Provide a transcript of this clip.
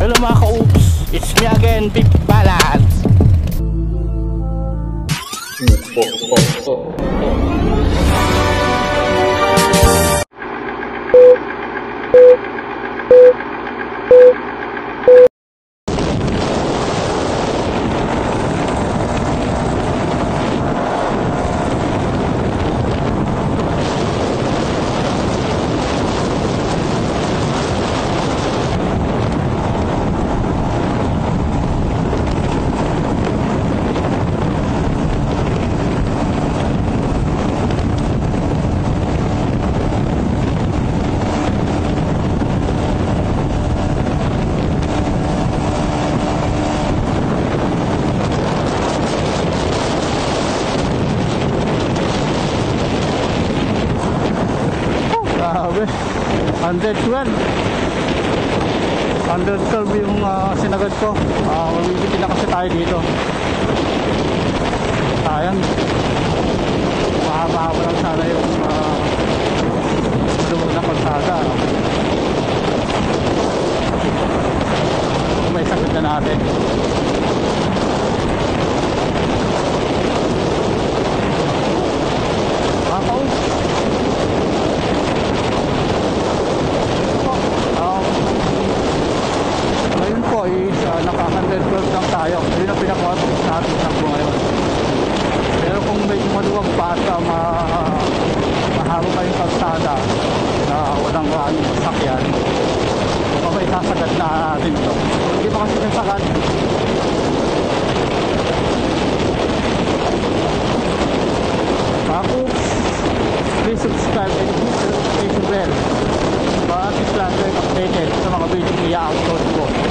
Hello mga ka-oops, it's me again, Big Balance. Grabe, 112 yung sinagad ko. Mamimiti na kasi tayo dito. Sayang, mahaba-haba lang sana yung lumog na kalsada, no? May sagad na natin. Ngayon po is naka-112 lang tayo. Yun ang pinaka-watok natin sa ngayon. Pero kung may maluwag pa at mahaba pa yung kalsada na walang sasakyan, baka may sasagad na natin ito. Hindi pa kasi nasagad. Oops, please subscribe and hit the notification bell para at least lang kayo updated sa mga video i-upload ko.